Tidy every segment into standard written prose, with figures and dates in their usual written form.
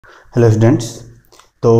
Hello students. तो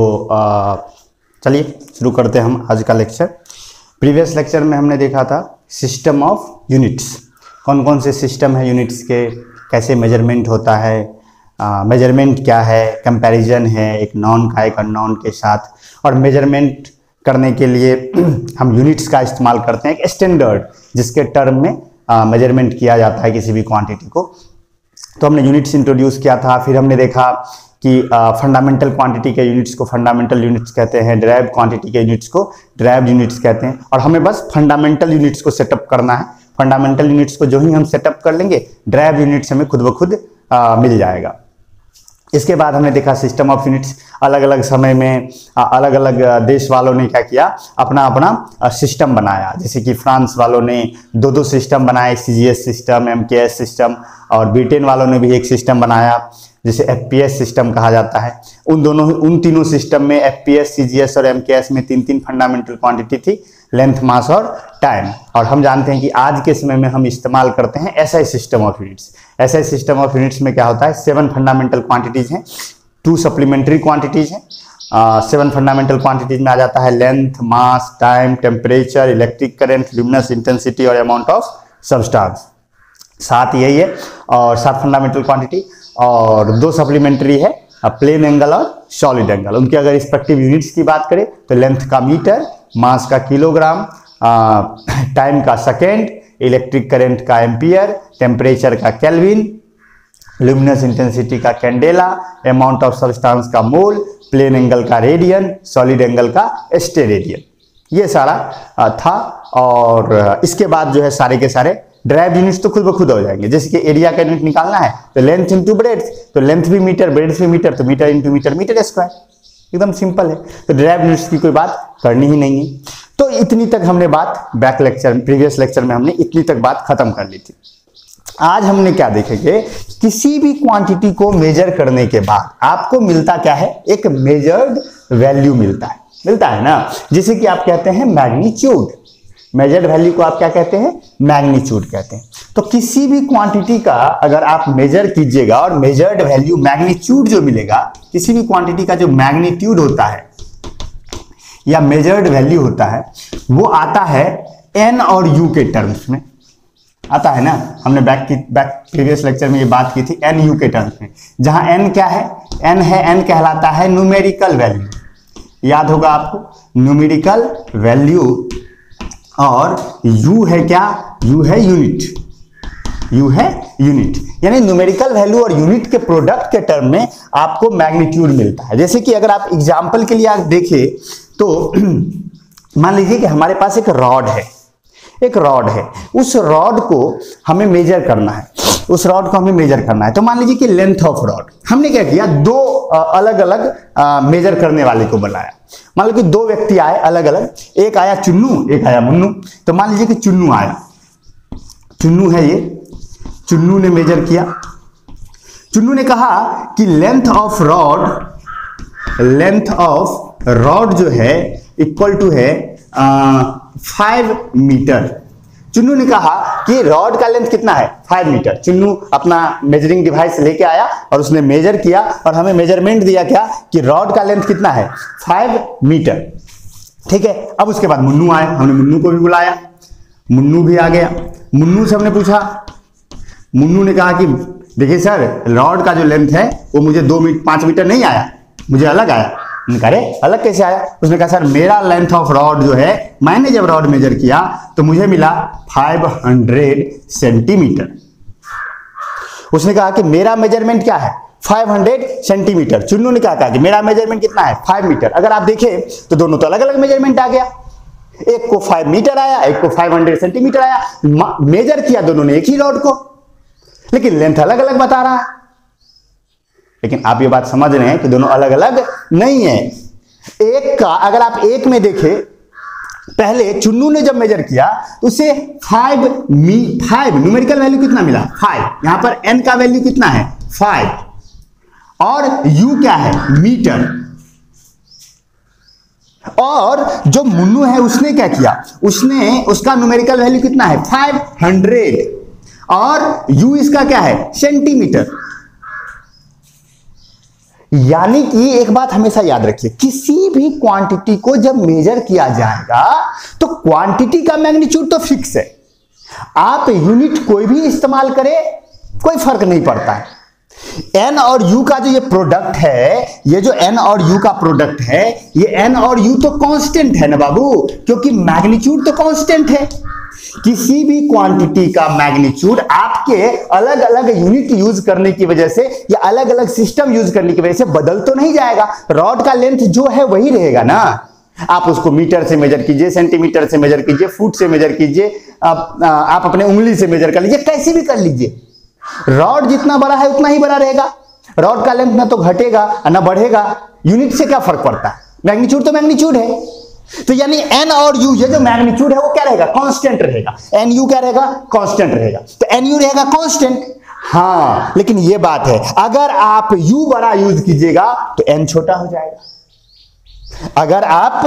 चलिए शुरू करते हैं हम आज का लेक्चर। प्रीवियस लेक्चर में हमने देखा था सिस्टम ऑफ यूनिट्स, कौन कौन से सिस्टम है यूनिट्स के, कैसे मेजरमेंट होता है, मेजरमेंट क्या है, कंपैरिजन है एक नॉन का एक अननोन के साथ, और मेजरमेंट करने के लिए हम यूनिट्स का इस्तेमाल करते हैं एक स्टैंडर्ड जिसके टर्म में मेजरमेंट किया जाता है किसी भी क्वांटिटी को। तो हमने यूनिट्स इंट्रोड्यूस किया था। फिर हमने देखा कि फंडामेंटल क्वांटिटी के यूनिट्स को फंडामेंटल यूनिट्स कहते हैं, ड्राइव क्वांटिटी के यूनिट्स को ड्राइव यूनिट्स कहते हैं, और हमें बस फंडामेंटल यूनिट्स को सेटअप करना है। फंडामेंटल यूनिट्स को जो ही हम सेटअप कर लेंगे ड्राइव यूनिट्स हमें खुद ब खुद मिल जाएगा। इसके बाद हमने देखा सिस्टम ऑफ यूनिट्स, अलग अलग समय में अलग अलग देश वालों ने क्या किया, अपना अपना सिस्टम बनाया। जैसे कि फ्रांस वालों ने दो सिस्टम बनाए, सीजीएस सिस्टम, एमकेएस सिस्टम, और ब्रिटेन वालों ने भी एक सिस्टम बनाया जिसे एफपीएस सिस्टम कहा जाता है। उन तीनों सिस्टम में एफपीएस, सीजीएस और एमकेएस में तीन फंडामेंटल क्वांटिटी थी, लेंथ, मास और टाइम। और हम जानते हैं कि आज के समय में हम इस्तेमाल करते हैं SI system of units. SI system of units में क्या होता है, 7 फंडामेंटल क्वांटिटीज हैं, 2 सप्लीमेंट्री क्वांटिटीज हैं। 7 फंडामेंटल क्वांटिटीज में आ जाता है length, mass, time, temperature, electric current, luminous intensity और अमाउंट ऑफ सब्सटेंस। 7 यही है, और 7 फंडामेंटल क्वांटिटी, और 2 सप्लीमेंट्री है, प्लेन एंगल और सॉलिड एंगल। उनकी अगर रिस्पेक्टिव यूनिट्स की बात करें तो लेंथ का मीटर, मास का किलोग्राम, टाइम का सेकेंड, इलेक्ट्रिक करंट का एम्पियर, टेम्परेचर का केल्विन, ल्यूमिनस इंटेंसिटी का कैंडेला, अमाउंट ऑफ सब्सटेंस का मोल, प्लेन एंगल का रेडियन, सॉलिड एंगल का स्टेरेडियन। ये सारा था। और इसके बाद जो है सारे के सारे ड्राइव यूनिट्स तो खुद ब खुद हो जाएंगे। जैसे कि एरिया का यूनिट निकालना है तो लेंथ इंटू ब्रेड्थ, तो लेंथ भी मीटर, ब्रेड्थ भी मीटर, तो metre into metre, metre square, एकदम सिंपल है। तो ड्राइव यूनिट्स की कोई बात करनी ही नहीं है। तो इतनी तक हमने बात बैक लेक्चर, प्रीवियस लेक्चर में हमने इतनी तक बात खत्म कर ली थी। आज हमने क्या देखेंगे, किसी भी क्वांटिटी को मेजर करने के बाद आपको मिलता क्या है, एक मेजर्ड वैल्यू मिलता है ना, जिसे कि आप कहते हैं मैग्नीट्यूड। मेजर्ड वैल्यू को आप क्या कहते हैं, मैग्नीट्यूड कहते हैं। तो किसी भी क्वांटिटी का अगर आप मेजर कीजिएगा और मेजर्ड वैल्यू मैग्नीट्यूड जो मिलेगा, किसी भी क्वांटिटी का जो मैग्नीट्यूड होता है या मेजर्ड वैल्यू होता है, वो आता है एन और यू के टर्म्स में आता है ना। हमने प्रीवियस लेक्चर में ये बात की थी एन यू के टर्म्स में, जहां एन क्या है, एन कहलाता है न्यूमेरिकल वैल्यू, याद होगा आपको, न्यूमेरिकल वैल्यू, और U है क्या, U है यूनिट, U है यूनिट, यानी न्यूमेरिकल वैल्यू और यूनिट के प्रोडक्ट के टर्म में आपको मैग्नीट्यूड मिलता है। जैसे कि अगर आप एग्जांपल के लिए आप देखें तो मान लीजिए कि हमारे पास एक रॉड है, उस रॉड को हमें मेजर करना है, तो मान लीजिए कि लेंथ ऑफ रॉड, हमने क्या किया, 2 अलग अलग मेजर करने वाले को बनाया। मान लो कि 2 व्यक्ति आए अलग अलग, एक आया चुन्नू, एक आया मुन्नू। तो मान लीजिए कि चुन्नू आया, चुन्नू है ये, चुन्नू ने मेजर किया, चुन्नू ने कहा कि लेंथ ऑफ रॉड जो है इक्वल टू है 5 मीटर। चुन्नू ने कहा कि रॉड का लेंथ कितना है, 5 मीटर। चुन्नू अपना मेजरिंग डिवाइस लेके आया और उसने मेजर किया और हमें मेजरमेंट दिया क्या, कि रॉड का लेंथ कितना है, 5 मीटर। ठीक है। अब उसके बाद मुन्नू आया, हमने मुन्नू को भी बुलाया, मुन्नू भी आ गया। मुन्नू से हमने पूछा, मुन्नू ने कहा कि देखिए सर, रॉड का जो लेंथ है वो मुझे 5 मीटर नहीं आया, मुझे अलग आया। अरे अलग कैसे आया? उसने कहा सर, मेरा लेंथ ऑफ रॉड जो है, मैंने जब रॉड मेजर किया तो मुझे मिला 500 सेंटीमीटर। उसने कहा कि मेरा मेजरमेंट क्या है, 500 सेंटीमीटर। चुन्नू ने कहा कि मेरा मेजरमेंट कितना है, 5 मीटर। अगर आप देखें तो दोनों तो अलग अलग मेजरमेंट आ गया, एक को 5 मीटर आया, एक को 500 सेंटीमीटर आया। मेजर किया दोनों ने एक ही रॉड को, लेकिन लेंथ अलग अलग बता रहा है। लेकिन आप ये बात समझ रहे हैं कि दोनों अलग अलग नहीं है। एक का अगर आप एक में देखें, पहले चुन्नू ने जब मेजर किया तो उसे 5 न्यूमेरिकल वैल्यू कितना मिला, 5। यहां पर n का वैल्यू कितना है, 5, और u क्या है, मीटर। और जो मुन्नू है उसने क्या किया, उसका न्यूमेरिकल वैल्यू कितना है, 500, और u इसका क्या है, सेंटीमीटर। यानी कि एक बात हमेशा याद रखिए, किसी भी क्वांटिटी को जब मेजर किया जाएगा तो क्वांटिटी का मैग्नीट्यूड तो फिक्स है, आप यूनिट कोई भी इस्तेमाल करें कोई फर्क नहीं पड़ता है। n और u का जो ये प्रोडक्ट है, ये जो n और u का प्रोडक्ट है, ये n और u तो कांस्टेंट है ना बाबू, क्योंकि मैग्नीट्यूड तो कांस्टेंट है। किसी भी क्वांटिटी का मैग्नीट्यूड आपके अलग अलग यूनिट यूज करने की वजह से या अलग अलग सिस्टम यूज करने की वजह से बदल तो नहीं जाएगा। रॉड का लेंथ जो है वही रहेगा ना, आप उसको मीटर से मेजर कीजिए, सेंटीमीटर से मेजर कीजिए, फुट से मेजर कीजिए, आप अपने उंगली से मेजर कर लीजिए, कैसे भी कर लीजिए, रॉड जितना बड़ा है उतना ही बड़ा रहेगा। रॉड का लेंथ ना तो घटेगा ना बढ़ेगा, यूनिट से क्या फर्क पड़ता है, मैग्नीट्यूड तो मैग्नीट्यूड है। तो यानी n और u, ये जो मैग्नीट्यूड है वो क्या रहेगा, कांस्टेंट रहेगा। n u क्या रहेगा, कांस्टेंट रहेगा, तो n u रहेगा कांस्टेंट। हाँ, लेकिन ये बात है, अगर आप u बड़ा यूज कीजिएगा तो n छोटा हो जाएगा। अगर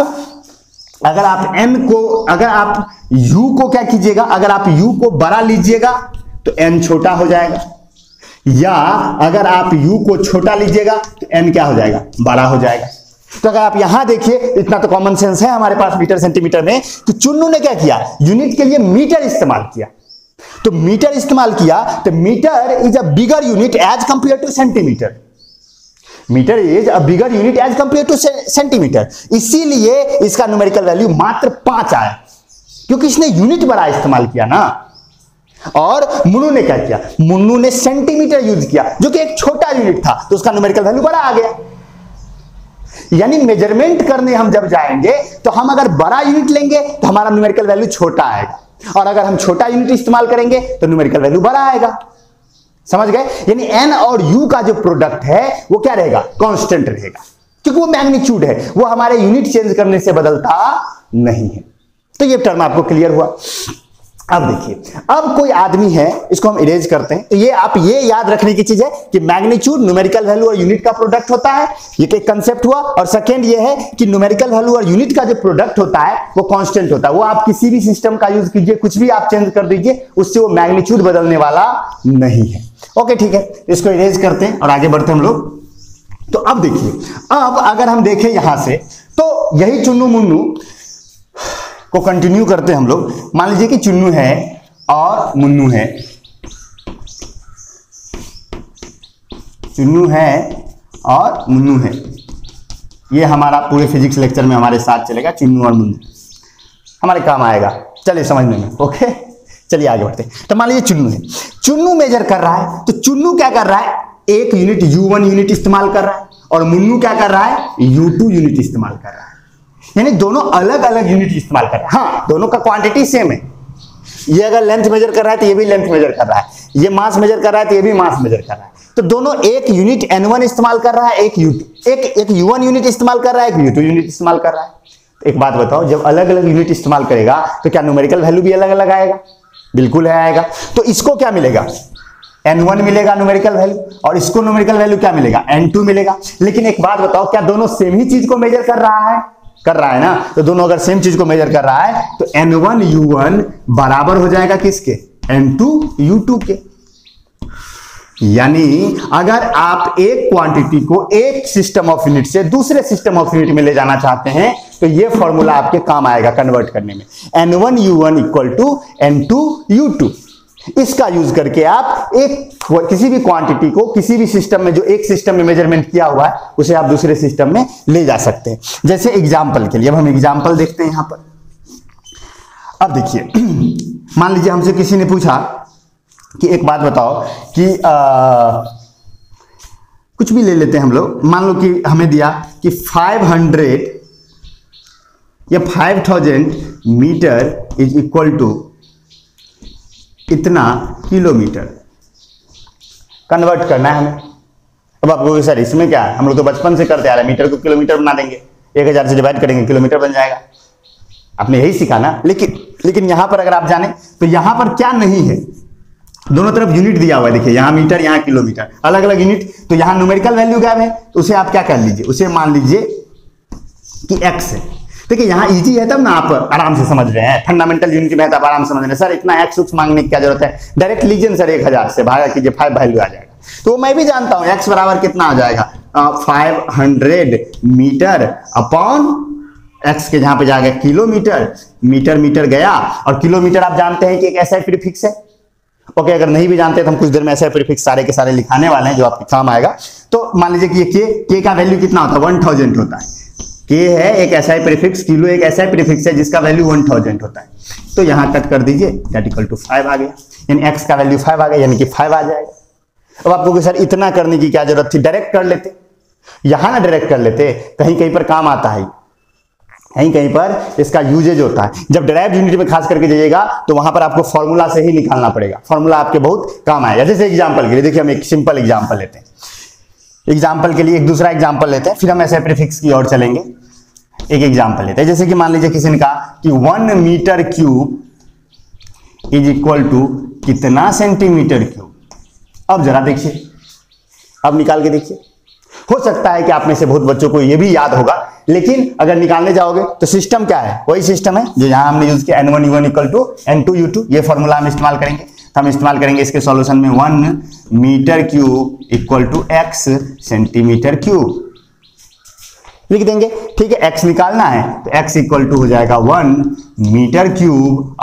आप n को, अगर आप u को क्या कीजिएगा, अगर आप u को बड़ा लीजिएगा तो n छोटा हो जाएगा, या अगर आप u को छोटा लीजिएगा तो n क्या हो जाएगा, बड़ा हो जाएगा। तो अगर आप यहां देखिए, इतना तो कॉमन सेंस है हमारे पास मीटर सेंटीमीटर में, तो चुन्नू ने क्या किया, यूनिट के लिए मीटर इस्तेमाल किया। तो मीटर इस्तेमाल किया तो metre is a bigger unit as compare to centimetre. Metre is a bigger unit as compare to centimetre, इसीलिए इसका न्यूमेरिकल वैल्यू मात्र 5 आया, क्योंकि इसने यूनिट बड़ा इस्तेमाल किया ना। और मुन्नू ने क्या किया, मुन्नू ने सेंटीमीटर यूज किया जो कि एक छोटा यूनिट था, तो उसका न्यूमेरिकल वैल्यू बड़ा आ गया। यानी मेजरमेंट करने हम जब जाएंगे तो हम अगर बड़ा यूनिट लेंगे तो हमारा न्यूमेरिकल वैल्यू छोटा आएगा, और अगर हम छोटा यूनिट इस्तेमाल करेंगे तो न्यूमेरिकल वैल्यू बड़ा आएगा। समझ गए? यानी n और u का जो प्रोडक्ट है वो क्या रहेगा, कांस्टेंट रहेगा, क्योंकि वो मैग्नीट्यूड है, वो हमारे यूनिट चेंज करने से बदलता नहीं है। तो ये टर्म आपको क्लियर हुआ। अब देखिए, अब कोई आदमी है, इसको हम इरेज करते हैं, तो ये आप ये याद रखने की चीज है कि मैग्नीट्यूड न्यूमेरिकल वैल्यू और यूनिट का प्रोडक्ट होता है, ये एक कंसेप्ट हुआ। और सेकंड ये है कि न्यूमेरिकल वैल्यू और यूनिट का जो प्रोडक्ट होता है वो कांस्टेंट होता है, वो आप किसी भी सिस्टम का यूज कीजिए, कुछ भी आप चेंज कर दीजिए, उससे वो मैग्नीट्यूड बदलने वाला नहीं है। ओके, ठीक है, इसको इरेज करते हैं और आगे बढ़ते हैं हम लोग। तो अब देखिए, अब अगर हम देखें यहां से, तो यही चुन्नू मुन्नू को कंटिन्यू करते हैं हम लोग। मान लीजिए कि चुन्नू है और मुन्नू है, चुन्नू है और मुन्नू है, ये हमारा पूरे फिजिक्स लेक्चर में हमारे साथ चलेगा, चुन्नू और मुन्नू हमारे काम आएगा, चलिए समझने में। ओके, चलिए आगे बढ़ते हैं। तो मान लीजिए चुन्नू है, चुन्नू मेजर कर रहा है, तो चुन्नू क्या कर रहा है, एक यूनिट u1 यूनिट इस्तेमाल कर रहा है, और मुन्नू क्या कर रहा है, u2 यूनिट इस्तेमाल कर रहा है। यानी दोनों अलग अलग यूनिट इस्तेमाल कर रहे हैं। हाँ, दोनों का क्वांटिटी सेम है, ये अगर लेंथ मेजर कर रहा है तो ये भी लेंथ मेजर कर रहा है, ये मास मेजर कर रहा है तो ये भी मास मेजर कर रहा है। तो दोनों एक यूनिट n1 इस्तेमाल कर रहा है, एक u1 यूनिट इस्तेमाल कर रहा है, एक u2 यूनिट इस्तेमाल कर रहा है। तो एक बात बताओ, जब अलग अलग यूनिट इस्तेमाल करेगा तो क्या न्यूमेरिकल वैल्यू भी अलग अलग आएगा? बिल्कुल है, आएगा। तो इसको क्या मिलेगा, n1 मिलेगा न्यूमेरिकल वैल्यू, और इसको न्यूमेरिकल वैल्यू क्या मिलेगा, n2 मिलेगा। लेकिन एक बात बताओ, क्या दोनों सेम ही चीज को मेजर कर रहा है? कर रहा है ना। तो दोनों अगर सेम चीज को मेजर कर रहा है तो n1 u1 बराबर हो जाएगा किसके, n2 u2 के। यानी अगर आप एक क्वांटिटी को एक सिस्टम ऑफ यूनिट से दूसरे सिस्टम ऑफ यूनिट में ले जाना चाहते हैं तो ये फॉर्मूला आपके काम आएगा कन्वर्ट करने में, n1 u1 equal to n2 u2। इसका यूज करके आप एक किसी भी क्वांटिटी को किसी भी सिस्टम में, जो एक सिस्टम में मेजरमेंट किया हुआ है, उसे आप दूसरे सिस्टम में ले जा सकते हैं। जैसे एग्जांपल के लिए, अब हम एग्जांपल देखते हैं यहां पर। अब देखिए, मान लीजिए हमसे किसी ने पूछा कि एक बात बताओ कि कुछ भी ले लेते हैं हम लोग, मान लो कि हमें दिया कि 500 या 5000 मीटर इज इक्वल टू इतना किलोमीटर कन्वर्ट करना है हमें। अब आपको सर इसमें क्या है, हम लोग तो बचपन से करते आ रहे हैं, मीटर को किलोमीटर बना देंगे, 1000 से डिवाइड करेंगे किलोमीटर बन जाएगा, आपने यही सीखा ना। लेकिन यहां पर अगर आप जाने तो यहां पर क्या नहीं है, दोनों तरफ यूनिट दिया हुआ है, देखिए यहां मीटर यहां किलोमीटर, अलग अलग यूनिट, तो यहां न्यूमेरिकल वैल्यू क्या है, तो उसे आप क्या कर लीजिए, उसे मान लीजिए कि x है। देखिए यहां इजी है तब ना आप आराम से समझ रहे हैं, फंडामेंटल यूनिट में है तब आराम से समझ रहे हैं। सर इतना x उक्स मांगने की क्या जरूरत है, डायरेक्ट लीजिए सर, 1000 से भागा कीजिए 5 वैल्यू आ जाएगा। तो मैं भी जानता हूं x बराबर कितना आ जाएगा, 500 मीटर अपॉन x के जहां पे जाएगा किलोमीटर, मीटर मीटर गया, और किलोमीटर आप जानते हैं कि एक ऐसा प्रीफिक्स है। ओके, अगर नहीं भी जानते तो हम कुछ देर में ऐसा प्रीफिक्स सारे के सारे लिखाने वाले हैं जो आपके काम आएगा। तो मान लीजिए कि ये के का वैल्यू कितना होता है, 1000 होता है। के है एक ऐसा प्रीफिक्स, किलो एक ऐसा प्रीफिक्स है जिसका वैल्यू 1000 होता है। तो यहां कट कर दीजिए, दैट इक्वल टू 5 आ गया, यानी x का वैल्यू 5 आ गया, यानी कि 5 आ जाएगा। अब आपको सर इतना करने की क्या जरूरत थी, डायरेक्ट कर लेते, यहां ना डायरेक्ट कर लेते, कहीं कहीं पर काम आता है, कहीं कहीं पर इसका यूजेज होता है। जब डायरेक्ट यूनिट में खास करके जाइएगा तो वहां पर आपको फॉर्मूला से ही निकालना पड़ेगा, फॉर्मूला आपके बहुत काम आएगा। जैसे एग्जांपल के लिए देखिए, हम एक सिंपल एग्जांपल लेते हैं, एग्जांपल के लिए एक दूसरा एग्जांपल लेते हैं, फिर हम ऐसे प्रीफिक्स की ओर चलेंगे। एक एग्जांपल लेते हैं, जैसे कि मान लीजिए किसी ने कहा कि 1 metre cube is equal to कितना सेंटीमीटर क्यूब। अब जरा देखिए, अब निकाल के देखिए। हो सकता है कि आप में से बहुत बच्चों को यह भी याद होगा, लेकिन अगर निकालने जाओगे तो सिस्टम क्या है, वही सिस्टम है जो यहां हमने यूज किया, n1 u1 equal to n2 u2। ये फॉर्मूला हम इस्तेमाल करेंगे। तो हम इस्तेमाल करेंगे इसके सॉल्यूशन में 1 metre cube equal to x centimetre cube लिख देंगे। ठीक है, x निकालना है तो x इक्वल टू हो जाएगा 1 metre cube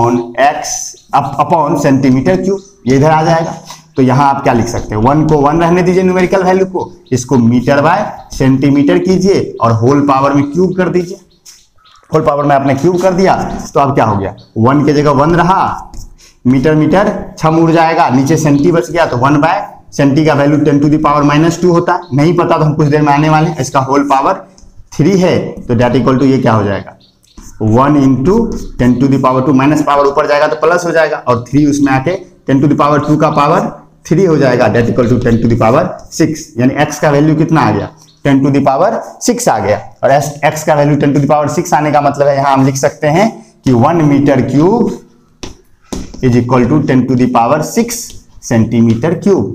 upon centimetre cube, ये इधर आ जाएगा। तो यहां आप क्या लिख सकते हैं, 1 को 1 रहने दीजिए न्यूमेरिकल वैल्यू को, इसको मीटर बाय सेंटीमीटर कीजिए और होल पावर में क्यूब कर दीजिए। होल पावर में आपने क्यूब कर दिया तो अब क्या हो गया, 1 की जगह 1 रहा, मीटर मीटर 6 उड़ जाएगा, नीचे सेंटी बच गया, तो 1 बाय सेंटी का वैल्यू 10 टू द पावर -2 होता है। नहीं पता तो हम कुछ देर में आने वाले हैं। इसका होल पावर 3 है, तो दैट इक्वल टू ये क्या हो जाएगा, 1 into 10 to the power 2, minus power ऊपर जाएगा तो प्लस हो जाएगा, और 3 उसमें आके 10 टू द पावर 2 का पावर 3 हो जाएगा, that equal to 10 to the power 6। यानी x का वैल्यू कितना आ गया, 10 टू द पावर 6 आ गया। और x का वैल्यू 10 टू द पावर 6 आने का मतलब है, यहां हम लिख सकते हैं कि 1 metre cube is equal to 10 to the power 6 centimetre cube.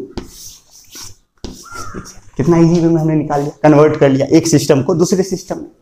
कितना इजी वे में हमने निकाल लिया, कन्वर्ट कर लिया एक सिस्टम को दूसरे सिस्टम में।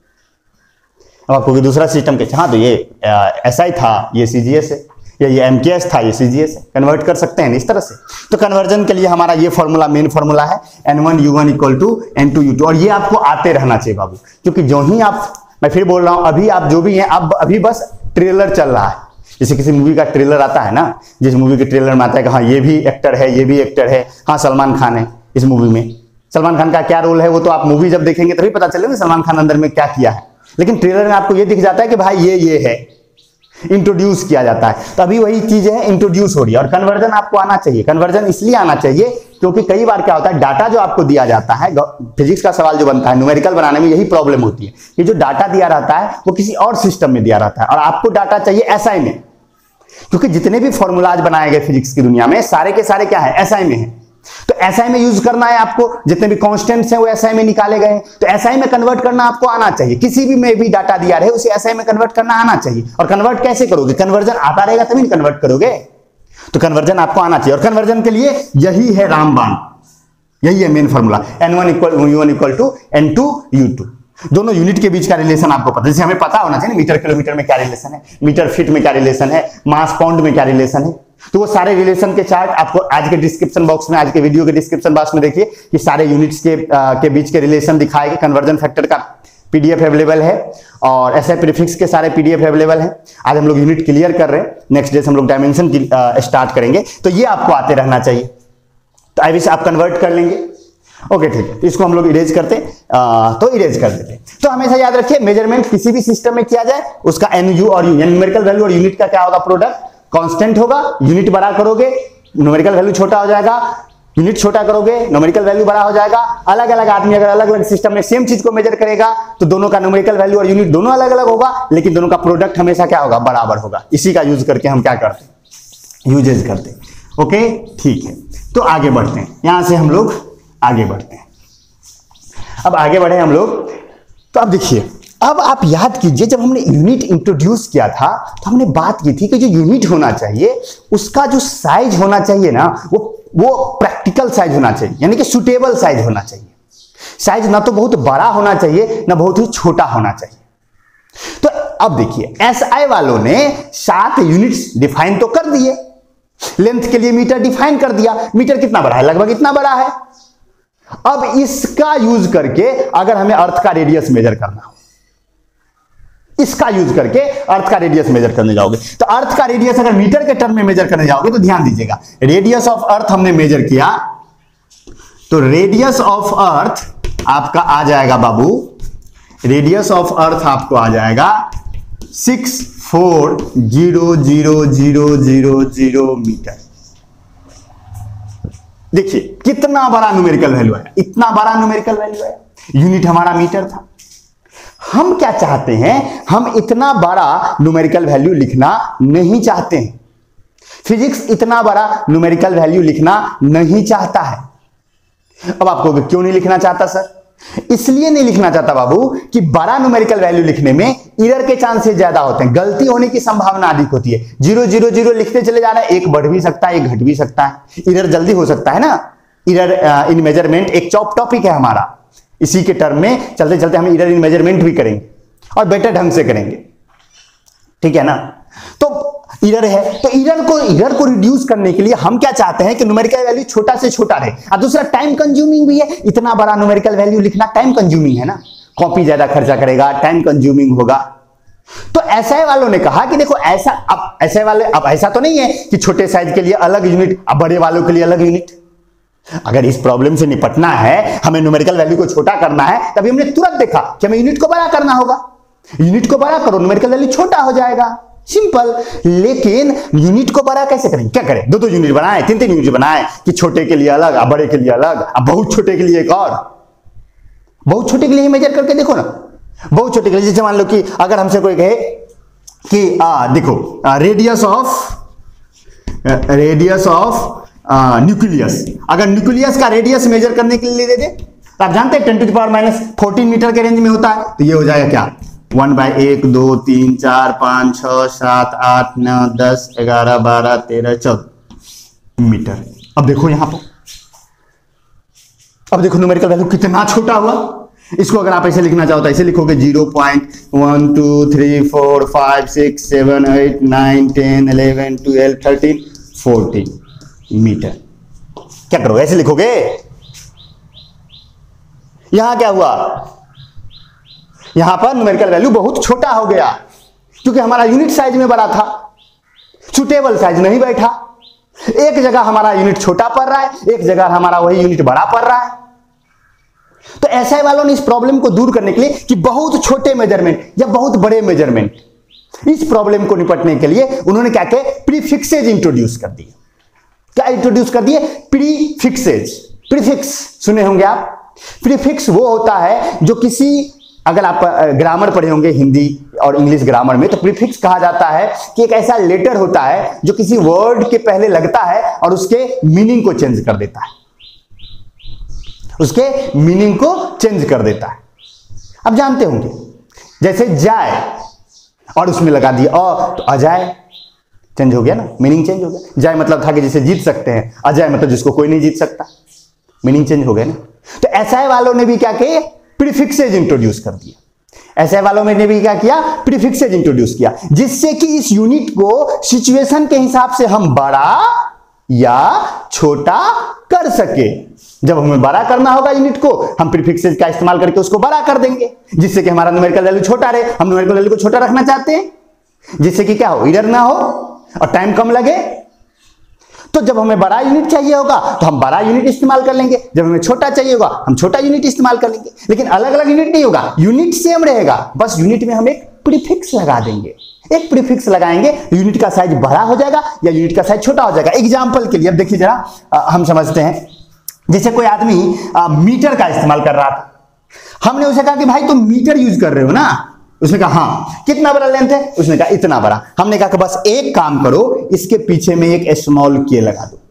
अब आपको दूसरा सिस्टम के, हाँ तो ये SI था, ये CGS है, या ये MKS था, ये CGS है, कन्वर्ट कर सकते हैं इस तरह से। तो कन्वर्जन के लिए हमारा ये फॉर्मूला मेन फॉर्मूला है, n1 u1 equal to n2 u2, और ये आपको आते रहना चाहिए बाबू, क्योंकि जो ही आप, मैं फिर बोल रहा हूं, अभी आप जो भी हैं, अब अभी बस ट्रेलर चल रहा है। जैसे किसी मूवी का ट्रेलर आता है ना, जिस मूवी के ट्रेलर में आता है कि हाँ ये भी एक्टर है, ये भी एक्टर है, हाँ सलमान खान है इस मूवी में। सलमान खान का क्या रोल है वो तो आप मूवी जब देखेंगे तभी पता चलेगा सलमान खान अंदर में क्या किया है, लेकिन ट्रेलर में आपको ये दिख जाता है कि भाई ये है, इंट्रोड्यूस किया जाता है। तो अभी वही चीज है, इंट्रोड्यूस हो रही है। और कन्वर्जन आपको आना चाहिए। कन्वर्जन इसलिए आना चाहिए क्योंकि कई बार क्या होता है, डाटा जो आपको दिया जाता है, फिजिक्स का सवाल जो बनता है न्यूमेरिकल बनाने में, यही प्रॉब्लम होती है कि जो डाटा दिया रहता है वो किसी और सिस्टम में दिया रहता है, और आपको डाटा चाहिए SI में, क्योंकि जितने भी फॉर्मूलाज बनाए गए फिजिक्स की दुनिया में सारे के सारे क्या है, SI में है। तो SI में यूज करना है आपको, जितने भी कांस्टेंट्स हैं वो SI में निकाले गए, तो SI में कन्वर्ट करना आपको आना चाहिए। किसी भी में भी डाटा दिया रहे उसे SI में कन्वर्ट करना आना चाहिए। और कन्वर्ट कैसे करोगे, कन्वर्जन आता रहेगा तभी कन्वर्ट करोगे, तो कन्वर्जन आपको आना चाहिए। और कन्वर्जन के लिए यही है रामबाण, यही है main formula, n1 equal to n2 u2। दोनों यूनिट के बीच का रिलेशन आपको पता, जैसे हमें पता होना चाहिए मीटर किलोमीटर में क्या रिलेशन है, मीटर फीट में क्या रिलेशन है, मास पाउंड में क्या रिलेशन है। तो वो सारे रिलेशन के चार्ट आपको आज के डिस्क्रिप्शन बॉक्स में, आज के वीडियो के डिस्क्रिप्शन बॉक्स में देखिए कि सारे यूनिट्स के बीच के रिलेशन दिखाए गए। कन्वर्जन फैक्टर का PDF अवेलेबल है, और SI प्रीफिक्स के सारे PDF अवेलेबल हैं। आज हम लोग यूनिट क्लियर कर रहे हैं, नेक्स्ट डे से हम लोग डायमेंशन स्टार्ट करेंगे, तो ये आपको आते रहना चाहिए। तो आई विश आप कन्वर्ट कर लेंगे। ओके ठीक है, इसको हम लोग इरेज करते, तो इरेज कर देते। तो हमेशा याद रखिए, मेजरमेंट किसी भी सिस्टम में किया जाए उसका NU और U, न्यूमेरिकल वैल्यू और यूनिट का क्या होगा, प्रोडक्ट कांस्टेंट होगा। यूनिट बड़ा करोगे न्यूमेरिकल वैल्यू छोटा हो जाएगा, यूनिट छोटा करोगे न्यूमेरिकल वैल्यू बड़ा हो जाएगा। अलग अलग आदमी अगर अलग अलग सिस्टम में सेम चीज को मेजर करेगा तो दोनों का न्यूमेरिकल वैल्यू और यूनिट दोनों अलग अलग होगा, लेकिन दोनों का प्रोडक्ट हमेशा क्या होगा, बराबर होगा। इसी का यूज करके हम क्या करते हैं, यूजेज करते हैं। ओके ठीक है, तो आगे बढ़ते हैं, यहां से हम लोग आगे बढ़ते हैं। अब आगे बढ़े हम लोग, तो अब देखिए, अब आप याद कीजिए जब हमने यूनिट इंट्रोड्यूस किया था तो हमने बात की थी कि जो यूनिट होना चाहिए उसका जो साइज होना चाहिए ना, वो प्रैक्टिकल साइज होना चाहिए, यानी कि सुटेबल साइज होना चाहिए। साइज ना तो बहुत बड़ा होना चाहिए ना बहुत ही छोटा होना चाहिए। तो अब देखिए, SI वालों ने 7 यूनिट्स डिफाइन तो कर दिए, लेंथ के लिए मीटर डिफाइन कर दिया। मीटर कितना बड़ा है, लगभग इतना बड़ा है, अब इसका यूज करके अगर हमें अर्थ का रेडियस मेजर करना हो, इसका यूज करके अर्थ का रेडियस मेजर करने जाओगे, तो अर्थ का रेडियस अगर मीटर के टर्म में मेजर करने जाओगे तो ध्यान दीजिएगा, रेडियस ऑफ अर्थ हमने मेजर किया, तो रेडियस ऑफ अर्थ आपका आ जाएगा बाबू, रेडियस ऑफ अर्थ आपको आ जाएगा 64000000 मीटर। देखिए कितना बड़ा न्यूमेरिकल वैल्यू है, इतना बड़ा न्यूमेरिकल वैल्यू है। यूनिट हमारा मीटर था। हम क्या चाहते हैं, हम इतना बड़ा न्यूमेरिकल वैल्यू लिखना नहीं चाहते हैं। फिजिक्स इतना बड़ा न्यूमेरिकल वैल्यू लिखना नहीं चाहता है। अब आपको क्यों नहीं लिखना चाहता सर? इसलिए नहीं लिखना चाहता बाबू कि बड़ा न्यूमेरिकल वैल्यू लिखने में एरर के चांसेस ज्यादा होते हैं, गलती होने की संभावना अधिक होती है। 000 लिखते चले जा रहे हैं, एक बढ़ भी सकता है, एक घट भी सकता है, एरर जल्दी हो सकता है ना। एरर इन मेजरमेंट एक टॉपिक है हमारा, इसी के टर्म में चलते चलते हम एरर इन मेजरमेंट भी करेंगे और बेटर ढंग से करेंगे, ठीक है ना। तो एरर है, तो एरर को रिड्यूस करने के लिए हम क्या चाहते हैं कि न्यूमेरिकल वैल्यू छोटा से छोटा रहे, और दूसरा टाइम कंज्यूमिंग भी है। इतना बड़ा न्यूमेरिकल वैल्यू लिखना टाइम कंज्यूमिंग है ना, कॉपी ज्यादा खर्चा करेगा, टाइम कंज्यूमिंग होगा। तो एसआई वालों ने कहा कि देखो ऐसा, अब एसआई वाले, अब ऐसा तो नहीं है कि छोटे साइज के लिए अलग यूनिट, अब बड़े वालों के लिए अलग यूनिट। अगर इस प्रॉब्लम से निपटना है, हमें न्यूमेरिकल वैल्यू को छोटा करना है, तभी हमने तुरंत देखा कि हमें यूनिट को बड़ा करना होगा। यूनिट को बड़ा करो, न्यूमेरिकल वैल्यू छोटा हो जाएगा, सिंपल। लेकिन यूनिट को बड़ा कैसे करेंगे? क्या करें? दो यूनिट बनाए, तीन यूनिट बनाए कि छोटे के लिए अलग, अब बड़े के लिए अलग, अब बहुत छोटे के लिए एक और, बहुत छोटे के लिए मेजर करके देखो ना। बहुत छोटे के लिए जैसे मान लो कि अगर हमसे कोई कहे कि देखो रेडियस ऑफ न्यूक्लियस, अगर न्यूक्लियस का रेडियस मेजर करने के लिए दे दे, तो आप जानते हैं 10⁻⁻14 मीटर के रेंज में होता है। तो ये हो जाएगा क्या, 1/1 2 3 4 5 6 7 8 9 10 11 12 13 14 मीटर। अब देखो यहां पर, अब देखो न्यूमेरिकल वैल्यू कितना छोटा हुआ। इसको अगर आप ऐसे लिखना चाहो तो ऐसे लिखोगे 0.1 2 3 4 5 6 7 8 9 10 11 12 13 14 मीटर। क्या करोगे? ऐसे लिखोगे। यहां क्या हुआ, यहां पर न्यूमेरिकल वैल्यू बहुत छोटा हो गया, क्योंकि हमारा यूनिट साइज में बड़ा था, सुटेबल साइज नहीं बैठा। एक जगह हमारा यूनिट छोटा पड़ रहा है, एक जगह हमारा वही यूनिट बड़ा पड़ रहा है। तो एसआई वालों ने इस प्रॉब्लम को दूर करने के लिए कि बहुत छोटे मेजरमेंट या बहुत बड़े मेजरमेंट, इस प्रॉब्लम को निपटने के लिए उन्होंने क्या किया, प्रीफिक्सेज इंट्रोड्यूस कर दिए। क्या इंट्रोड्यूस कर दिए? प्रीफिक्सेज। प्रीफिक्स सुने होंगे आप। प्रीफिक्स वो होता है जो किसी, अगर आप ग्रामर पढ़े होंगे हिंदी और इंग्लिश ग्रामर में, तो प्रीफिक्स कहा जाता है कि एक ऐसा लेटर होता है जो किसी वर्ड के पहले लगता है और उसके मीनिंग को चेंज कर देता है, उसके मीनिंग को चेंज कर देता है। अब जानते होंगे जैसे जाए और उसमें लगा दिया तो अजाए, चेंज हो गया ना, मीनिंग चेंज हो गया। जाए मतलब था कि जिसे जीत सकते हैं, अजाए मतलब जिसको कोई नहीं जीत सकता, मीनिंग चेंज हो गया ना। तो एसआई वालों ने भी क्या किया, प्रीफिक्सेज इंट्रोड्यूस कर दिया। एसआई वालों ने भी क्या किया, प्रीफिक्सेज इंट्रोड्यूस किया, जिससे कि इस यूनिट को सिचुएशन के हिसाब से हम बड़ा या छोटा कर सके। जब हमें बड़ा करना होगा यूनिट को, हम प्रीफिक्सेज का इस्तेमाल करके उसको बड़ा कर देंगे, जिससे कि हमारा न्यूमेरिकल वैल्यू छोटा रहे। हम न्यूमेरिकल वैल्यू को छोटा रखना चाहते हैं, जिससे कि क्या हो, एरर ना हो और टाइम कम लगे। तो जब हमें बड़ा यूनिट चाहिए होगा तो हम बड़ा यूनिट इस्तेमाल कर लेंगे, जब हमें छोटा चाहिए होगा हम छोटा यूनिट इस्तेमाल कर लेंगे। लेकिन अलग अलग यूनिट नहीं होगा, यूनिट सेम रहेगा, बस यूनिट में हम एक प्रीफिक्स लगा देंगे। एक प्रीफिक्स लगाएंगे, यूनिट का साइज बड़ा हो जाएगा या यूनिट का साइज छोटा हो जाएगा। एग्जांपल के लिए अब देखिए जरा, हम समझते हैं, जैसे कोई आदमी मीटर का इस्तेमाल कर रहा था, हमने उसे कहा कि भाई तुम मीटर यूज कर रहे हो ना, उसने कहा हाँ। कितना बड़ा लेंथ है? उसने कहा इतना बड़ा। हमने कहा कि बस एक काम करो, इसके पीछे में एक स्मॉल के लगा दो।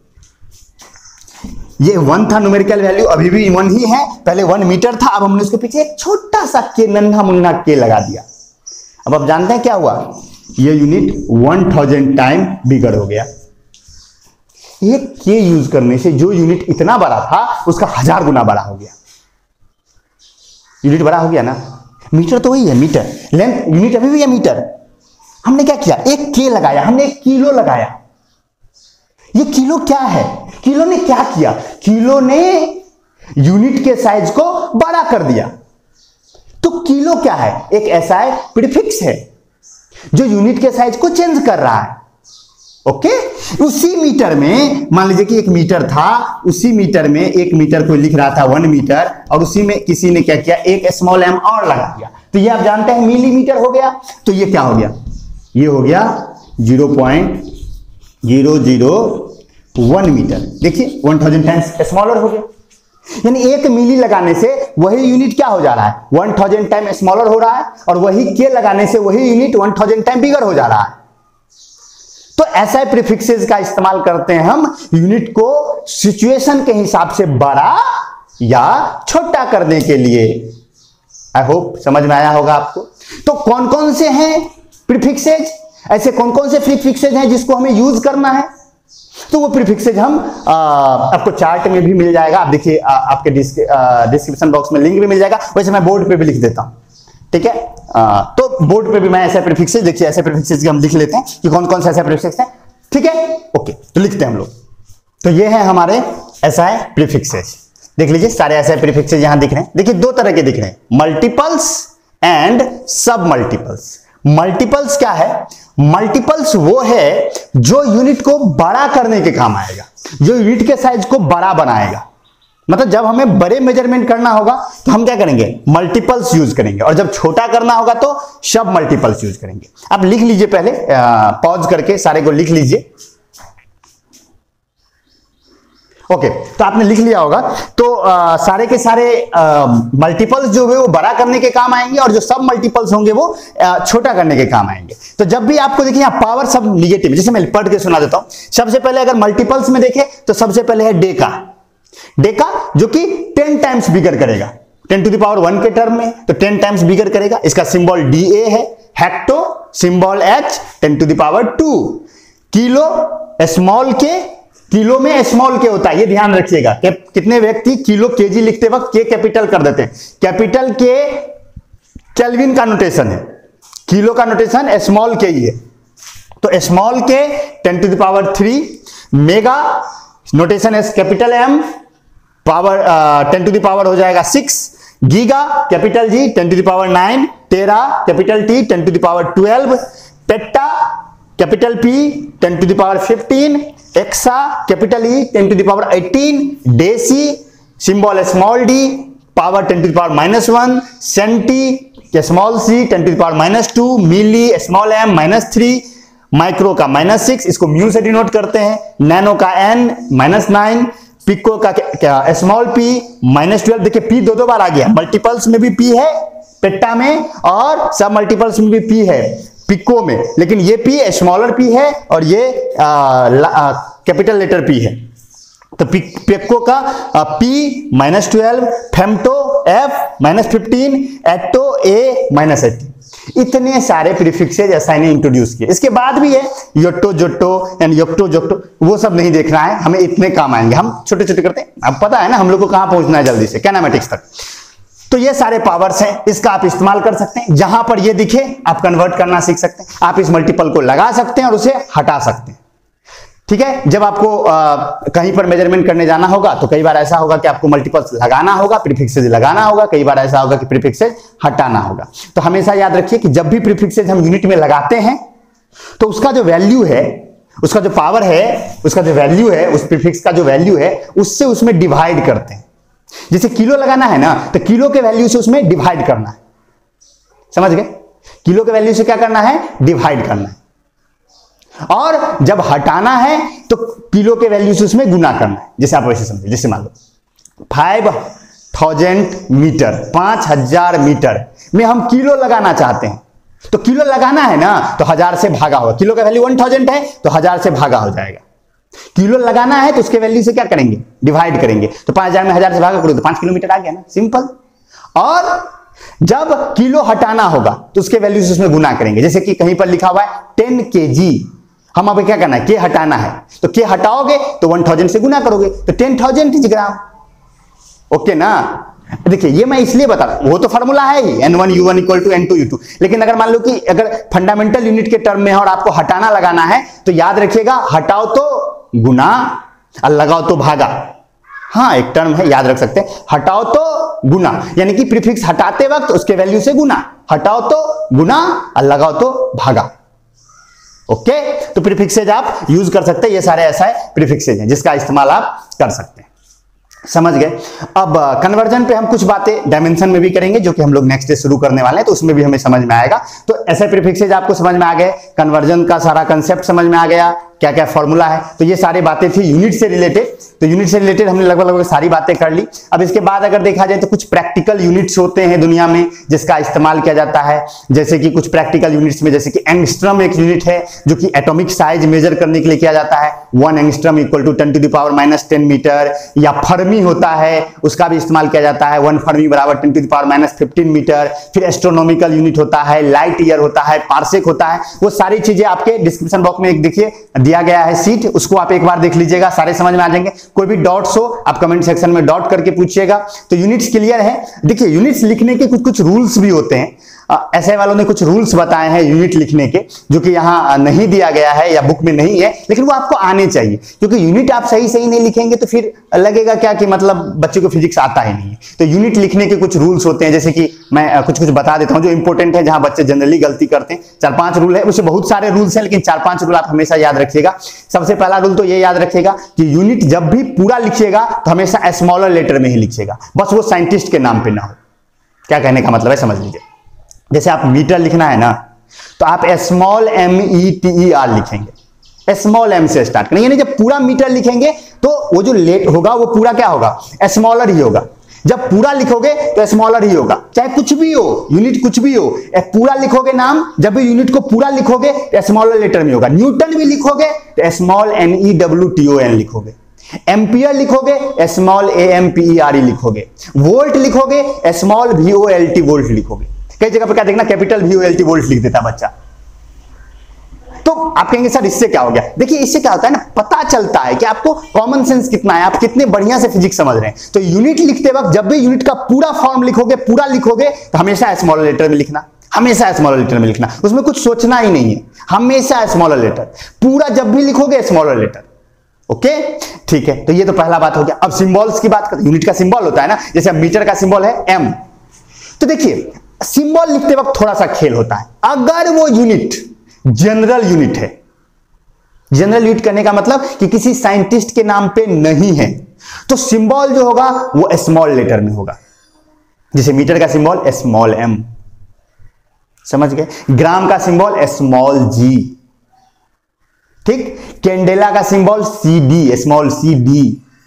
ये 1 था न्यूमेरिकल वैल्यू, अभी भी 1 ही है, पहले 1 मीटर था, अब हमने उसके पीछे एक छोटा सा के, नन्हा मुन्ना के लगा दिया। अब आप जानते हैं क्या हुआ, ये यूनिट 1000 टाइम बिगड़ हो गया। एक के यूज करने से जो यूनिट इतना बड़ा था उसका 1000 गुना बड़ा हो गया। यूनिट बड़ा हो गया ना। मीटर तो वही है, मीटर लेंथ, यूनिट अभी भी है मीटर। हमने क्या किया, एक के लगाया, हमने एक किलो लगाया। ये किलो क्या है, किलो ने क्या किया, किलो ने यूनिट के साइज को बड़ा कर दिया। तो किलो क्या है? एक ऐसा प्रीफिक्स है जो यूनिट के साइज को चेंज कर रहा है। ओके, उसी मीटर में मान लीजिए कि एक मीटर था, उसी मीटर में एक मीटर को लिख रहा था 1 मीटर, और उसी में किसी ने क्या किया, एक स्मॉल एम और लगा दिया, तो ये आप जानते हैं मिलीमीटर हो गया। तो ये क्या हो गया? ये हो गया 0.001 मीटर। देखिए 1000 टाइम्स स्मॉलर हो गया, यानी एक मिली लगाने से वही यूनिट क्या हो जा रहा है, 1000 टाइम स्मॉलर हो रहा है, और वही के लगाने से वही यूनिट 1000 टाइम बिगर हो जा रहा है। तो ऐसा प्रीफिक्सेस का इस्तेमाल करते हैं हम यूनिट को सिचुएशन के हिसाब से बड़ा या छोटा करने के लिए। आई होप समझ में आया होगा आपको। तो कौन कौन से हैं प्रीफिक्सेज, ऐसे कौन कौन से प्रीफिक्सेज हैं जिसको हमें यूज करना है? तो वो प्रीफिक्सेज हम आपको चार्ट में भी मिल जाएगा। आप देखिए आपके डिस्क्रिप्शन बॉक्स में लिंक भी मिल जाएगा, वैसे मैं बोर्ड पे भी लिख देता हूं, ठीक है। तो बोर्ड पे भी मैं ऐसे प्रीफिक्सेज, देखिए ऐसे प्रीफिक्सेज हम लिख लेते हैं कि कौन कौन से ऐसे प्रीफिक्सेज हैं, ठीक है। ओके, तो लिखते हैं हम लोग। तो ये है हमारे ऐसा प्रीफिक्सेज। देख लीजिए सारे ऐसे प्रीफिक्सेज यहां दिख रहे हैं। देखिए दो तरह के दिख रहे हैं, multiples and submultiples. Multiples क्या है? मल्टीपल्स वो है जो यूनिट को बड़ा करने के काम आएगा, जो यूनिट के साइज को बड़ा बनाएगा। मतलब जब हमें बड़े मेजरमेंट करना होगा तो हम क्या करेंगे, मल्टीपल्स यूज करेंगे, और जब छोटा करना होगा तो सब मल्टीपल्स यूज करेंगे। आप लिख लीजिए पहले, पॉज करके सारे को लिख लीजिए। ओके, तो आपने लिख लिया होगा। तो सारे के सारे मल्टीपल्स जो है वो बड़ा करने के काम आएंगे, और जो सब मल्टीपल्स होंगे वो छोटा करने के काम आएंगे। तो जब भी आपको देखिए यहाँ पावर सब निगेटिव, जैसे मैं पढ़ के सुना देता हूं। सबसे पहले अगर मल्टीपल्स में देखें तो सबसे पहले है डेका, डेका जो कि 10 टाइम्स बिगर करेगा, 10 to the power 1 के टर्म में, तो 10 टाइम्स बिगर करेगा। इसका सिंबल DA है। Hecto symbol H, 10 to the power 2। Kilo small k, kilo में स्मॉल के होता है, ये ध्यान रखिएगा। कितने व्यक्ति किलो केजी लिखते वक्त के कैपिटल कर देते हैं। कैपिटल के केल्विन का नोटेशन है, किलो का नोटेशन स्मॉल के ही है। तो स्मॉल के 10 to the power 3, mega notation है capital M, power 10 to the power हो जाएगा 6, giga capital G 10 to the power 9, tera capital T 10 to the power 12, peta capital P 10 to the power 15, exa capital E 10 to the power 18, deci symbol small d power 10 to the power -1, centi small c 10 to the power -2, milli small m -3, micro का -6, इसको mu से denote करते हैं, nano का n -9, pico का क्या small p -12। देखिए p दो बार आ गया, मल्टीपल्स में भी p है पेट्टा में, और सब मल्टीपल्स में भी p है पिको में, लेकिन ये p स्मॉलर p है और ये कैपिटल लेटर p है। तो पिको का p -12, femto f -15, atto a -18। इतने सारे प्रीफिक्सेज एसआई ने इंट्रोड्यूस किए। इसके बाद भी है योट्टो जोट्टो एंड योक्टो जोक्टो, वो सब नहीं देखना है हमें, इतने काम आएंगे। हम छोटे छोटे करते हैं, अब पता है ना हम लोग को कहां पहुंचना है जल्दी से, कैनामेटिक्स तक। तो ये सारे पावर्स हैं, इसका आप इस्तेमाल कर सकते हैं। जहां पर ये दिखे आप कन्वर्ट करना सीख सकते हैं। आप इस मल्टीपल को लगा सकते हैं और उसे हटा सकते हैं, ठीक है। जब आपको कहीं पर मेजरमेंट करने जाना होगा तो कई बार ऐसा होगा कि आपको मल्टीपल्स लगाना होगा, प्रीफिक्सेज लगाना होगा, कई बार ऐसा होगा कि प्रीफिक्सेज हटाना होगा। तो हमेशा याद रखिए कि जब भी प्रीफिक्सेज हम यूनिट में लगाते हैं तो उसका जो वैल्यू है, उसका जो पावर है, उसका जो वैल्यू है, उस प्रीफिक्स का जो वैल्यू है उससे उसमें डिवाइड करते हैं। जैसे किलो लगाना है ना, तो किलो के वैल्यू से उसमें डिवाइड करना है, समझ गए? किलो के वैल्यू से क्या करना है, डिवाइड करना है। और जब हटाना है तो किलो के वैल्यू से उसमें गुना करना है। जैसे आप वैसे समझिए, जैसे मान लो 5000 मीटर, 5000 मीटर में हम किलो लगाना चाहते हैं, तो किलो लगाना है ना तो 1000 से भागा होगा। किलो का वैल्यू 1000 है तो 1000 से भागा हो जाएगा। किलो लगाना है तो उसके वैल्यू से क्या करेंगे, डिवाइड करेंगे। तो 5000 में 1000 से भागा करो तो 5 किलोमीटर आ गया ना, सिंपल। और जब किलो हटाना होगा तो उसके वैल्यू से उसमें गुना करेंगे। जैसे कि कहीं पर लिखा हुआ है 10 kg, हम अब क्या करना है, के हटाना है, तो के हटाओगे तो 1000 से गुना करोगे तो 10,000 ग्राम। ओके ना। देखिए ये मैं इसलिए बता रहा हूं, वो तो फार्मूला है ही N1U1 = N2U2, लेकिन अगर मान लो कि अगर फंडामेंटल यूनिट के टर्म में है और आपको हटाना लगाना है तो याद रखिएगा, हटाओ तो गुना और लगाओ तो भागा। हाँ एक टर्म है, याद रख सकते हैं। हटाओ तो गुना, यानी कि प्रीफिक्स हटाते वक्त उसके वैल्यू से गुना, हटाओ तो गुना और लगाओ तो भागा। ओके, तो प्रीफिक्सेज आप यूज कर सकते हैं, ये सारे ऐसा है प्रीफिक्सेज हैं जिसका इस्तेमाल आप कर सकते हैं। समझ गए। अब कन्वर्जन पे हम कुछ बातें डायमेंशन में भी करेंगे जो कि हम लोग नेक्स्ट डे शुरू करने वाले हैं, तो उसमें भी हमें समझ में आएगा। तो ऐसे प्रीफिक्सेज आपको समझ में आ गए, कन्वर्जन का सारा कंसेप्ट समझ में आ गया, क्या क्या फॉर्मूला है। तो ये सारी बातें थी यूनिट से रिलेटेड। तो यूनिट से रिलेटेड हमने लगभग सारी बातें कर ली। अब इसके बाद अगर देखा जाए तो कुछ प्रैक्टिकल यूनिट्स होते हैं दुनिया में जिसका इस्तेमाल किया जाता है, जैसे कि कुछ प्रैक्टिकल यूनिट्स में जैसे कि एंगस्ट्रम एक यूनिट है जो कि एटॉमिक साइज मेजर करने के लिए किया जाता है। 1 एंगस्ट्रम इक्वल टू 10⁻⁻10 मीटर। या फर्मी होता है, उसका भी इस्तेमाल किया जाता है, 1 फर्मी बराबर 10⁻⁻15 मीटर। फिर एस्ट्रोनॉमिकल यूनिट होता है, लाइट ईयर होता है, पार्सेक होता है। वो सारी चीजें आपके डिस्क्रिप्शन बॉक्स में एक देखिए दिया गया है सीट, उसको आप एक बार देख लीजिएगा, सारे समझ में आ जाएंगे। कोई भी डॉट्स हो आप कमेंट सेक्शन में डॉट करके पूछिएगा। तो यूनिट्स क्लियर है। देखिए यूनिट्स लिखने के कुछ कुछ रूल्स भी होते हैं, ऐसे वालों ने कुछ रूल्स बताए हैं यूनिट लिखने के जो कि यहाँ नहीं दिया गया है या बुक में नहीं है, लेकिन वो आपको आने चाहिए, क्योंकि यूनिट आप सही सही नहीं लिखेंगे तो फिर लगेगा क्या कि मतलब बच्चे को फिजिक्स आता ही नहीं है। तो यूनिट लिखने के कुछ रूल्स होते हैं, जैसे कि मैं कुछ कुछ बता देता हूं जो इंपॉर्टेंट है, जहां बच्चे जनरली गलती करते हैं। 4-5 रूल है, उससे बहुत सारे रूल्स हैं लेकिन 4-5 रूल आप हमेशा याद रखिएगा। सबसे पहला रूल तो ये याद रखिएगा कि यूनिट जब भी पूरा लिखिएगा तो हमेशा स्मॉलर लेटर में ही लिखिएगा, बस वो साइंटिस्ट के नाम पे ना हो। क्या कहने का मतलब है समझ लीजिए। जैसे आप मीटर लिखना है ना, तो आप स्मॉल METER लिखेंगे, स्मॉल एम से स्टार्ट करेंगे, यानी जब पूरा मीटर लिखेंगे तो वो जो लेट होगा वो पूरा क्या होगा, स्मॉलर ही होगा। जब पूरा लिखोगे तो स्मॉलर ही होगा, चाहे कुछ भी हो, यूनिट कुछ भी हो, पूरा लिखोगे नाम, जब भी यूनिट को पूरा लिखोगे तो स्मॉलर लेटर में होगा। न्यूटन भी लिखोगे तो स्मॉल NEWTON लिखोगे, एम्पियर लिखोगे स्मॉल AMPERE लिखोगे, वोल्ट लिखोगे स्मॉल VOLT वोल्ट लिखोगे। कई जगह पर क्या देखना कैपिटल VOLT वोल्ट लिख देता बच्चा, तो आप कहेंगे सर इससे क्या हो गया। देखिए इससे क्या होता है ना, पता चलता है कि आपको कॉमन सेंस कितना है, आप कितने बढ़िया से फिजिक्स समझ रहे हैं। तो यूनिट लिखते वक्त जब भी यूनिट का पूरा फॉर्म लिखोगे, पूरा लिखोगे, तो हमेशा स्मॉलर लेटर में लिखना, हमेशा स्मॉलर लेटर में लिखना, उसमें कुछ सोचना ही नहीं है, हमेशा स्मॉलर लेटर। पूरा जब भी लिखोगे स्मॉलर लेटर। ओके ठीक है, तो ये तो पहला बात हो गया। अब सिंबल्स की बात करते, यूनिट का सिंबल होता है ना, जैसे मीटर का सिंबल है M। तो देखिए सिंबल लिखते वक्त थोड़ा सा खेल होता है। अगर वो यूनिट जनरल यूनिट है, जनरल यूनिट करने का मतलब कि किसी साइंटिस्ट के नाम पे नहीं है, तो सिंबल जो होगा वो स्मॉल लेटर में होगा। जैसे मीटर का सिंबल स्मॉल m, समझ गए। ग्राम का सिंबल स्मॉल g, ठीक। कैंडेला का symbol CD, small CD।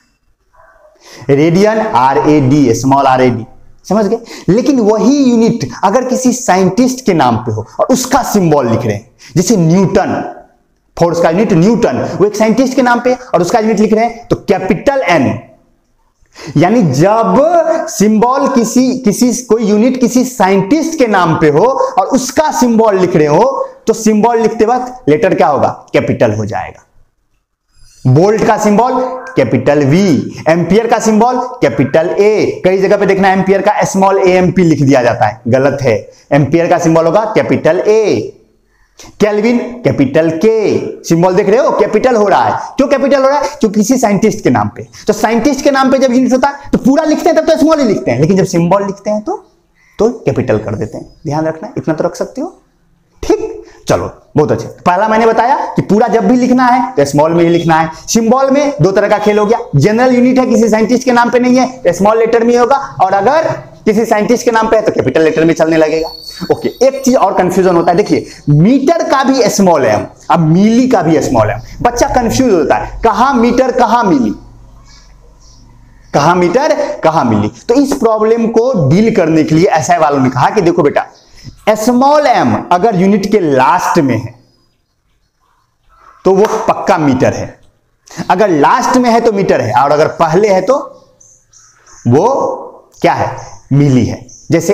Radian RAD, small RAD, समझ गए। लेकिन वही यूनिट अगर किसी साइंटिस्ट के नाम पे हो और उसका सिंबल लिख रहे हैं, जैसे न्यूटन, फोर्स का यूनिट न्यूटन, वो एक साइंटिस्ट के नाम पे और उसका यूनिट लिख रहे हैं, तो कैपिटल N। यानी जब सिंबल किसी कोई यूनिट किसी साइंटिस्ट के नाम पे हो और उसका सिंबल लिख रहे हो, तो सिंबल लिखते वक्त लेटर क्या होगा, कैपिटल हो जाएगा। बोल्ट का सिंबल कैपिटल V, एम्पियर का सिंबल कैपिटल A। कई जगह पे देखना एम्पियर का स्मॉल AMP लिख दिया जाता है, गलत है। एम्पियर का सिंबल होगा capital A। Kelvin capital K। Symbol देख रहे हो कैपिटल हो रहा है, क्यों कैपिटल हो रहा है, क्योंकि किसी साइंटिस्ट के नाम पे। तो साइंटिस्ट के नाम पे जब यूनिट होता है तो पूरा लिखते हैं तब तो स्मॉल ही लिखते हैं, लेकिन जब सिंबल लिखते हैं तो कैपिटल कर देते हैं। ध्यान रखना, इतना तो रख सकते हो, ठीक। चलो बहुत अच्छे। पहला मैंने बताया कि पूरा जब भी लिखना है तो स्मॉल में ही लिखना है। सिंबल में दो तरह का खेल हो गया, जनरल यूनिट है किसी साइंटिस्ट के नाम पे नहीं है तो स्मॉल लेटर में होगा, और अगर किसी साइंटिस्ट के नाम पे है तो कैपिटल लेटर में चलने लगेगा। ओके, एक चीज और कंफ्यूजन होता है, देखिए मीटर का भी स्मॉल m, अब मिली का भी स्मॉल m, बच्चा कंफ्यूज होता है, कहां मीटर कहां मिली, कहां मीटर कहां मिली। तो इस प्रॉब्लम को डील करने के लिए एसआई वालों ने कहा कि देखो बेटा, स्मॉल m अगर यूनिट के लास्ट में है तो वो पक्का मीटर है, अगर लास्ट में है तो मीटर है, और अगर पहले है तो वो क्या है, मिली है। जैसे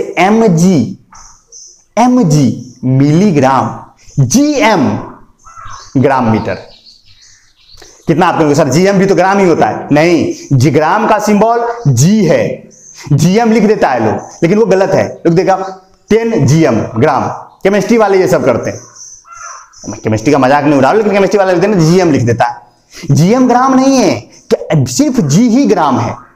mg milligram, gm gram metre. कितना आप कहोगे सर gm भी तो ग्राम ही होता है, नहीं, ग्राम का सिंबल g है, gm लिख देता है लोग, लेकिन वो गलत है। लोग देखा 10 gm ग्राम, केमिस्ट्री वाले ये सब करते हैं, मैं केमिस्ट्री का मजाक नहीं उड़ा रहा, लेकिन केमिस्ट्री वाले लिखते हैं gm लिख देता है। gm ग्राम नहीं है, सिर्फ g ही ग्राम है।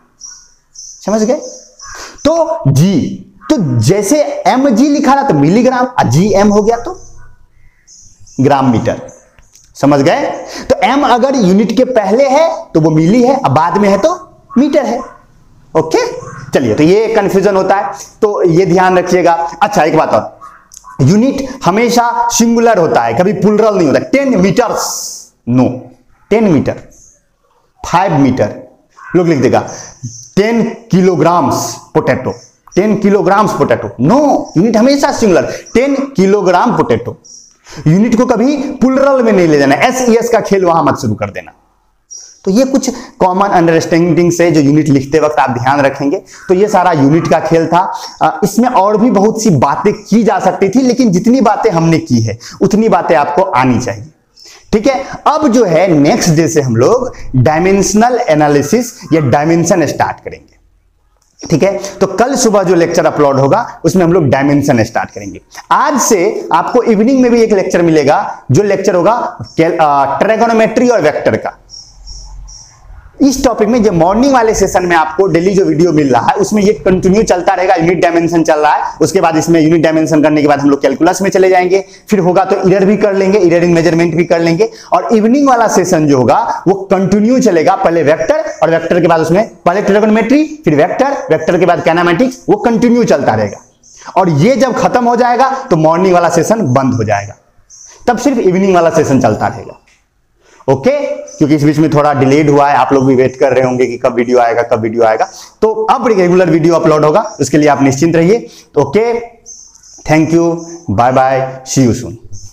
समझ गए? तो जी, तो जैसे mg लिखा रहा तो मिलीग्राम, gm हो गया तो ग्राम मीटर। समझ गए? तो m अगर यूनिट के पहले है तो वो मिली है, अब बाद में है तो मीटर है। ओके, चलिए, तो ये कंफ्यूजन होता है, तो ये ध्यान रखिएगा। अच्छा, एक बात और, यूनिट हमेशा सिंगुलर होता है, कभी प्लुरल नहीं होता। 10 मीटर्स, नो, 10 मीटर, 5 मीटर, लोग लिख देगा 10 kilograms potato, 10 kilograms potato, no, unit हमेशा सिंगुलर, 10 किलोग्राम पोटैटो। यूनिट को कभी प्लुरल में नहीं ले जाना, एस का खेल वहां मत शुरू कर देना। तो ये कुछ कॉमन अंडरस्टैंडिंग से जो यूनिट लिखते वक्त आप ध्यान रखेंगे। तो ये सारा यूनिट का खेल था। इसमें और भी बहुत सी बातें की जा सकती थी, लेकिन जितनी बातें हमने की है उतनी बातें आपको आनी चाहिए। ठीक है, अब जो है नेक्स्ट डे से हम लोग डायमेंशनल एनालिसिस या डायमेंशन स्टार्ट करेंगे। ठीक है, तो कल सुबह जो लेक्चर अपलोड होगा उसमें हम लोग डायमेंशन स्टार्ट करेंगे। आज से आपको इवनिंग में भी एक लेक्चर मिलेगा, जो लेक्चर होगा ट्रिगोनोमेट्री और वेक्टर का। इस टॉपिक में जो मॉर्निंग वाले सेशन में आपको डेली जो वीडियो मिल रहा है उसमें ये कंटिन्यू चलता रहेगा। यूनिट डायमेंशन चल रहा है, उसके बाद इसमें यूनिट डायमेंशन करने के बाद हम लोग कैलकुलस में चले जाएंगे, फिर होगा तो इरर भी कर लेंगे, इररिंग मेजरमेंट भी कर लेंगे। और इवनिंग वाला सेशन जो होगा वो कंटिन्यू चलेगा, पहले वेक्टर और वेक्टर के बाद उसमें पहले ट्रिगोनोमेट्री, फिर वेक्टर, वेक्टर के बाद काइनेमैटिक्स, वो कंटिन्यू चलता रहेगा। और ये जब खत्म हो जाएगा तो मॉर्निंग वाला सेशन बंद हो जाएगा, तब सिर्फ इवनिंग वाला सेशन चलता रहेगा। ओके, क्योंकि इस बीच में थोड़ा डिलेड हुआ है, आप लोग भी वेट कर रहे होंगे कि कब वीडियो आएगा, कब वीडियो आएगा। तो अब रेगुलर वीडियो अपलोड होगा, उसके लिए आप निश्चिंत रहिए। Okay, thank you, bye bye, see you soon.